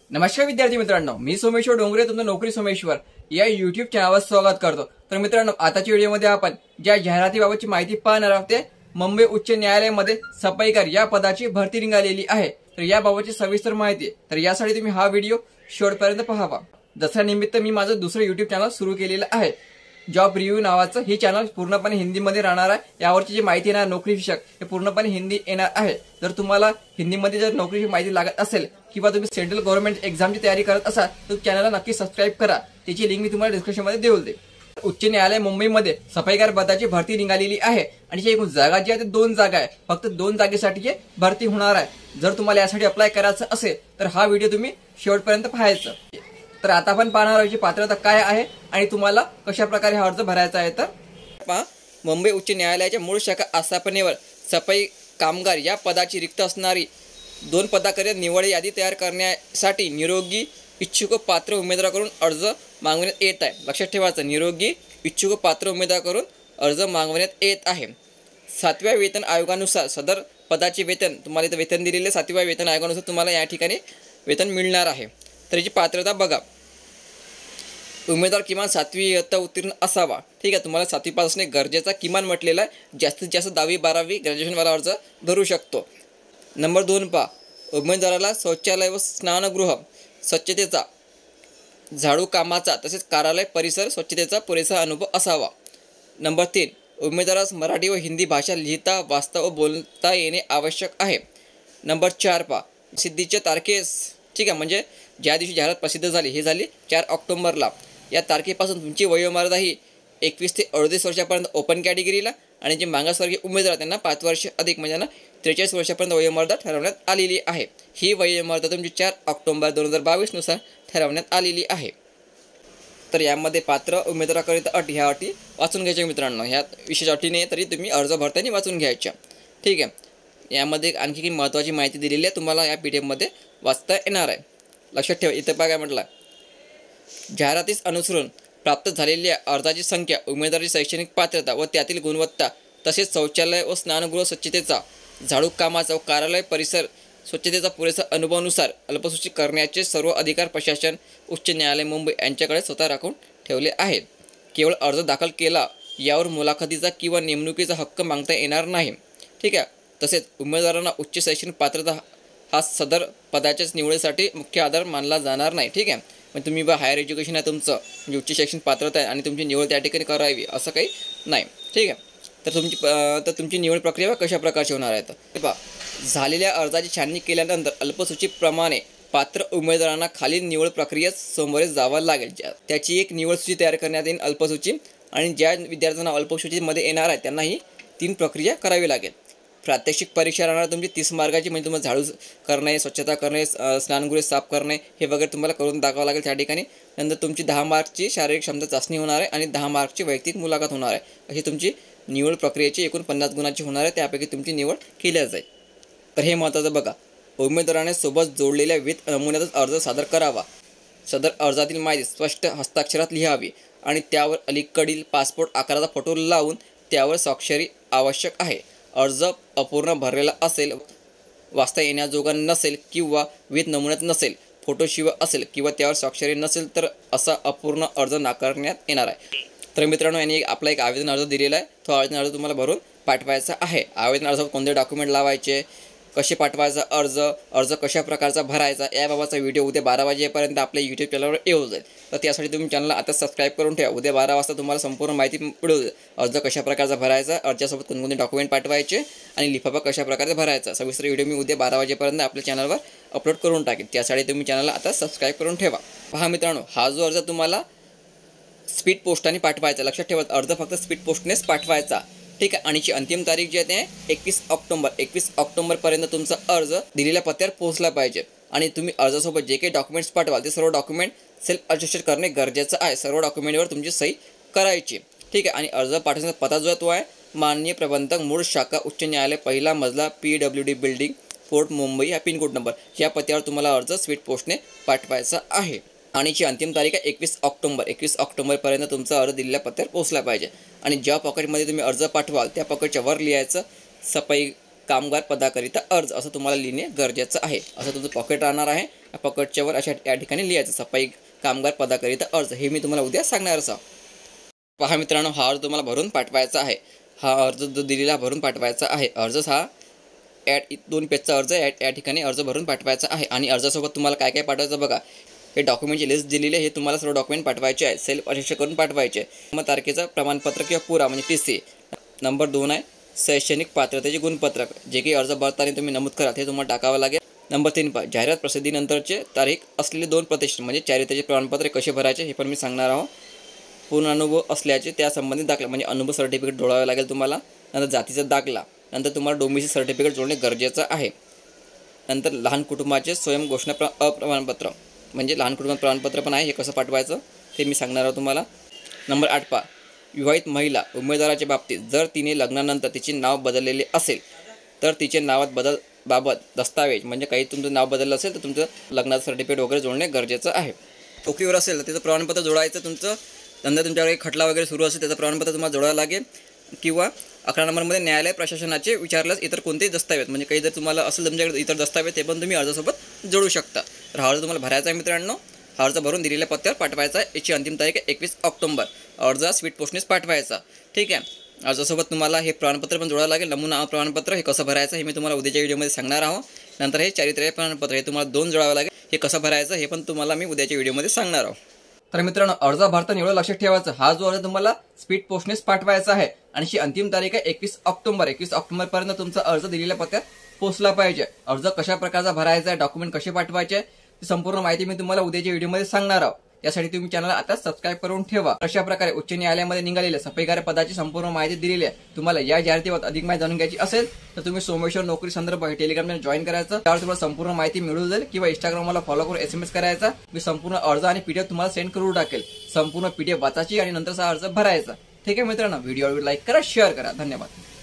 नमस्कार विद्यार्थी मित्रांनो, मी सोमेश्वर डोंगरे तुमचं नोकरी सोमेश्वर या युट्यूब चॅनलवर स्वागत करतो। तर मित्रांनो, आताच्या व्हिडिओमध्ये आपण ज्या जाहिरातीबाबतची माहिती पाहणार आहोत ते मुंबई उच्च न्यायालयामध्ये सफाईकार या पदाची भरती निघालेली आहे। तर याबाबतची सविस्तर माहिती, तर यासाठी तुम्ही हा व्हिडिओ शेवटपर्यंत पाहावा। दसऱ्यानिमित्त मी माझं दुसरं युट्यूब चॅनल सुरू केलेलं आहे, जॉब रिव्ह्यू नावाचं। हे चॅनल पूर्णपणे हिंदीमध्ये राहणार आहे। यावरची जी माहिती येणार नोकरी विषयक हे पूर्णपणे हिंदी येणार आहे। जर तुम्हाला हिंदीमध्ये जर नोकरीची माहिती लागत असेल किंवा तुम्ही सेंट्रल गव्हर्नमेंट एक्झामची तयारी करत असाल तर चॅनलला नक्की सबस्क्राईब करा। त्याची लिंक मी तुम्हाला डिस्क्रिप्शनमध्ये देऊन देईल। उच्च न्यायालय मुंबईमध्ये सफाईकार पदाची भरती निघालेली आहे आणि जी एकूण जागा जी आहे ते 2 जागा आहे। फक्त 2 जागेसाठी भरती होणार आहे। जर तुम्हाला यासाठी अप्लाय करायचं असेल तर हा व्हिडिओ तुम्ही शेवटपर्यंत पाहायचा। तर आता आपण पाहणार आहोत पात्रता काय आहे आणि तुम्हाला कशा प्रकारे हा अर्ज भरायचा आहे। तर पहा, मुंबई उच्च न्यायालयाच्या मूळ शाखा आस्थापनेवर सफाई कामगार या पदाची रिक्त असणारी 2 पदाकरिता निवड यादी तयार करण्यासाठी निरोगी इच्छुक पात्र उमेदवाराकडून अर्ज मागवण्यात येत आहे। लक्षात ठेवायचं, निरोगी इच्छुक पात्र उमेदवाराकडून अर्ज मागवण्यात येत आहे। 7व्या वेतन आयोगानुसार सदर पदाचे वेतन तुम्हाला इथे वेतन दिलेले 7व्या वेतन आयोगानुसार तुम्हाला या ठिकाणी वेतन मिळणार आहे। तर याची पात्रता बघा, उमेदवार किमान 7वी इयत्ता उत्तीर्ण असावा। ठीक आहे, तुम्हाला 7वी पास असणे गरजेचा किमान म्हटलेला आहे। जास्तीत जास्त 10वी 12वी ग्रॅज्युएशनवाला अर्ज भरू शकतो। नंबर 2 पहा, उमेदवाराला शौचालय व स्नानगृह स्वच्छतेचा, झाडू कामाचा तसेच कार्यालय परिसर स्वच्छतेचा पुरेसा अनुभव असावा। नंबर 3, उमेदवारास मराठी व हिंदी भाषा लिहिता वाचता व बोलता येणे आवश्यक आहे। नंबर 4 पहा, सिद्धीच्या तारखेस, ठीक आहे, म्हणजे ज्या दिवशी जाहिरात प्रसिद्ध झाली हे झाली 4 ऑक्टोबरला। या तारखेपासून तुमची वयोमर्यादा ही 21 ते 38 वर्षापर्यंत ओपन कॅटेगरीला आणि जे मागासवर्गीय उमेदवार त्यांना 5 वर्ष अधिक म्हणजे 43 वर्षापर्यंत वयोमर्यादा ठरवण्यात आलेली आहे। ही वयोमर्यादा तुमची 4 ऑक्टोबर 2022 नुसार ठरवण्यात आलेली आहे। तर यामध्ये पात्र उमेदवाराकरिता अट, ह्या अटी वाचून घ्यायच्या मित्रांनो। ह्या विशेष अटी नाही तरी तुम्ही अर्ज भरताना वाचून घ्यायच्या। ठीक आहे, यामध्ये आणखी काही महत्त्वाची माहिती दिलेली आहे, तुम्हाला या PDF मध्ये वाचता येणार आहे। लक्षात ठेवा, इथं बघा म्हटलं, जाहिरातीस अनुसरून प्राप्त झालेल्या अर्जाची संख्या, उमेदवाराची शैक्षणिक पात्रता व त्यातील गुणवत्ता तसेच शौचालय व स्नानगृह स्वच्छतेचा, झाडू कामाचा व कार्यालय परिसर स्वच्छतेचा पुरेसा अनुभवानुसार अल्पसूचित करण्याचे सर्व अधिकार प्रशासन उच्च न्यायालय मुंबई यांच्याकडे स्वतः राखून ठेवले आहेत। केवळ अर्ज दाखल केला यावर मुलाखतीचा किंवा नेमणुकीचा हक्क मागता येणार नाही। ठीक आहे, तसेच उमेदवारांना उच्च शैक्षणिक पात्रता हा सदर पदाच्याच निवडीसाठी मुख्य आधार मानला जाणार नाही। ठीक आहे, म्हणजे तुम्ही हायर एज्युकेशन आहे तुमचं, म्हणजे उच्च शैक्षणिक पात्रता आहे आणि तुमची निवड त्या ठिकाणी करावी असं काही नाही। ठीक आहे, तर तुमची निवड प्रक्रिया कशा प्रकारची होणार आहे तर पहा, झालेल्या अर्जाची छाननी केल्यानंतर अल्पसूचीप्रमाणे पात्र उमेदवारांना खालील निवड प्रक्रियेत सामोरे जावं लागेल। त्याची एक निवड सूची तयार करण्यात येईल अल्पसूची, आणि ज्या विद्यार्थ्यांना अल्पसूचीमध्ये येणार आहे त्यांना ही 3 प्रक्रिया करावी लागेल। प्रात्यक्षिक परीक्षा राहणार तुमची 30 मार्काची, म्हणजे तुम्हाला झाडू करणे, स्वच्छता करणे, स्नानगृह साफ करणे हे वगैरे तुम्हाला करून दाखवावं लागेल त्या ठिकाणी। नंतर तुमची 10 मार्कची शारीरिक क्षमता चाचणी होणार आहे आणि 10 मार्कची वैयक्तिक मुलाखत होणार आहे। अशी तुमची निवड प्रक्रियेची एकूण 50 गुणांची होणार आहे, त्यापैकी तुमची निवड केली जाईल। तर हे महत्त्वाचं बघा, उमेदवाराने सोबत जोडलेल्या विथ नमुन्यातच अर्ज सादर करावा। सदर अर्जातील माहिती स्पष्ट हस्ताक्षरात लिहावी आणि त्यावर अलीकडील पासपोर्ट आकाराचा फोटो लावून त्यावर स्वाक्षरी आवश्यक आहे। अर्ज अपूर्ण भरलेला असेल, वाचता येण्याजोगा नसेल किंवा विथ नमुन्यात नसेल, फोटोशिवाय असेल किंवा त्यावर स्वाक्षरी नसेल तर असा अपूर्ण अर्ज नाकारण्यात येणार आहे। तर मित्रांनो, यांनी आपला एक आवेदन अर्ज दिलेला आहे, तो आवेदन अर्ज तुम्हाला भरून पाठवायचा आहे। आवेदन अर्जात कोणते डॉक्युमेंट लावायचे, कसे पाठवायचा अर्ज कशा प्रकारचा भरायचा याबाबतचा व्हिडिओ उद्या 12 वाजेपर्यंत आपल्या YouTube चॅनलवर येऊन जाईल। तर त्यासाठी तुम्ही चॅनलला आता सबस्क्राईब करून ठेवा। उद्या 12 वाजता तुम्हाला संपूर्ण माहिती मिळेल, अर्ज कशा प्रकारचा भरायचा, अर्जासोबत कोणकोणते डॉक्युमेंट पाठवायचे आणि लिफाफा कशा प्रकारे भरायचा, सविस्तर व्हिडिओ मी उद्या 12 वाजेपर्यंत आपल्या चॅनलवर अपलोड करून टाकेन। त्यासाठी तुम्ही चॅनलला आता सबस्क्राईब करून ठेवा। पहा मित्रांनो, हा जो अर्ज तुम्हाला स्पीड पोस्टाने पाठवायचा, लक्षात ठेवा, अर्ज फक्त स्पीड पोस्टनेच पाठवायचा। ठीक आहे, आणि अंतिम तारीख जी आहे ते 21 ऑक्टोबर 21 ऑक्टोबरपर्यंत तुमचा अर्ज दिलेल्या पत्त्यावर पोहोचला पाहिजे। आणि तुम्ही अर्जासोबत जे काही डॉक्युमेंट्स पाठवाल ते सर्व डॉक्युमेंट सेल्फ अटेस्टेड करणे गरजेचं आहे। सर्व डॉक्युमेंटवर तुमची सही करायची। ठीक आहे, आणि अर्ज पाठवण्याचा पत्ता जो आहे तो आहे माननीय प्रबंधक मूळ शाखा उच्च न्यायालय, 1ला मजला, PWD बिल्डिंग, फोर्ट मुंबई, हा पिनकोड नंबर, या पत्त्यावर तुम्हाला अर्ज स्पीड पोस्टने पाठवायचा आहे। आणि जी अंतिम तारीख आहे 21 ऑक्टोबर 21 ऑक्टोबरपर्यंत तुमचा अर्ज दिलेल्या पत्त्यावर पोहोचला पाहिजे। आणि ज्या पॉकेटमध्ये तुम्ही अर्ज पाठवाल त्या पॉकेटच्या वर लिहायचं कामगार पदाकरिता अर्ज असं तुम्हाला लिहिणे गरजेचं आहे. असं तुमचं पॉकेट राहणार आहे. या पॉकेटच्या वर अशा या ठिकाणी लिहायचं सफाई कामगार पदाकरिता अर्ज. हे मी तुम्हाला उद्या सांगणारच आहे. पहा मित्रांनो, हा अर्ज तुम्हाला भरून पाठवायचा आहे. हा अर्ज जो दिलेला भरून पाठवायचा आहे. अर्ज हा 2 पेजचा अर्ज या ठिकाणी अर्ज भरून पाठवायचा आहे. आणि अर्जासोबत तुम्हाला काय काय पाठवायचं बघा. हे डॉक्युमेंटची लिस्ट दिलेली आहे. हे तुम्हाला सर्व डॉक्युमेंट पाठवायचे आहे. सेल्फ अटेस्ट करून पाठवायचे. मग तारखेचं प्रमाणपत्र किंवा पुरा म्हणजे TC. नंबर 2 आहे शैक्षणिक पात्रतेचे गुणपत्रक, जे काही अर्ज भरताना तुम्ही नमूद कराल हे तुम्हाला टाकावं लागेल. नंबर 3 पहा जाहिरात प्रसिद्धीनंतरचे तारीख असलेले 2 प्रतिष्ठान म्हणजे चारित्र्याचे प्रमाणपत्र कसे भरायचे हे पण मी सांगणार आहोत. पूर्ण अनुभव असल्याचे त्या संबंधित दाखला म्हणजे अनुभव सर्टिफिकेट जोडावे लागेल तुम्हाला. नंतर जातीचा दाखला. नंतर तुम्हाला डोमेसी सर्टिफिकेट जोडणे गरजेचं आहे. नंतर लहान कुटुंबाचे स्वयंघोषणा प्रमाणपत्र म्हणजे लहान कुटुंब प्रमाणपत्र पण आहे. हे कसं पाठवायचं ते मी सांगणार आहोत तुम्हाला. नंबर 8 पहा विवाहित महिला उमेदवाराच्या बाबतीत जर तिने लग्नानंतर तिचे नाव बदललेले असेल तर तिचे नावात बदल बाबत दस्तावेज म्हणजे काही तुमचं नाव बदललं असेल तर तुमचं लग्नाचं सर्टिफिकेट वगैरे जोडणे गरजेचं आहे. नोकरीवर असेल तर त्याचं प्रमाणपत्र जोडायचं तुमचं. नंतर तुमच्याकडे खटला वगैरे सुरू असेल त्याचं प्रमाणपत्र तुम्हाला जोडावं लागेल. किंवा 11 नंबरमध्ये न्यायालय प्रशासनाचे विचारल्यास इतर कोणतेही दस्तावेज म्हणजे काही जर तुम्हाला असेल तुमच्याकडे इतर दस्तावेज ते पण तुम्ही अर्जासोबत जोडू शकता. तर हा अर्ज तुम्हाला भरायचा आहे मित्रांनो. हा अर्ज भरून दिलेल्या पत्त्यावर पाठवायचा आहे. याची अंतिम तारीख आहे 21 ऑक्टोबर. अर्ज स्पीड पोस्टनेच पाठवायचा. ठीक आहे. अर्जासोबत तुम्हाला हे प्रमाणपत्र पण जोडावं लागेल. नमुना प्रमाणपत्र हे कसं भरायचं हे मी तुम्हाला उद्याच्या व्हिडिओमध्ये सांगणार आहोत. नंतर हे चारित्र्य प्रमाणपत्र हे तुम्हाला 2 जोडावं लागेल. हे कसं भरायचं हे पण तुम्हाला मी उद्याच्या व्हिडिओमध्ये सांगणार आहोत. तर मित्रांनो, अर्ज भरताना एवढं लक्षात ठेवायचं, हा जो अर्ज तुम्हाला स्पीड पोस्टनेच पाठवायचा आहे आणि ही अंतिम तारीख आहे 21 ऑक्टोबर. 21 ऑक्टोबरपर्यंत तुमचा अर्ज दिलेल्या पत्त्यात पोहोचला पाहिजे. अर्ज कशा प्रकारचा भरायचा आहे, डॉक्युमेंट कसे पाठवायचे ती संपूर्ण माहिती मी तुम्हाला उद्याच्या व्हिडिओमध्ये सांगणार आहोत. यासाठी तुम्ही चॅनलला आता सबस्क्राईब करून ठेवा. अशा प्रकारे उच्च न्यायालयामध्ये निघालेल्या सफाईकार पदाची संपूर्ण माहिती दिलेली आहे. तुम्हाला या जाहिरातीवर अधिक माहिती जाणून घ्यायची असेल तर तुम्ही सोमेश्वर नोकरी संदर्भ हे टेलिग्रामला जॉईन करायचं. त्यावर तुम्हाला संपूर्ण माहिती मिळून जाईल. किंवा इंस्टाग्रामला फॉलो करून SMS करायचा. मी संपूर्ण अर्ज आणि PDF तुम्हाला सेंड करून टाकेल. संपूर्ण PDF वाचायची आणि नंतर अर्ज भरायचा. ठीक आहे मित्रांनो, व्हिडिओ लाईक करा, शेअर करा. धन्यवाद.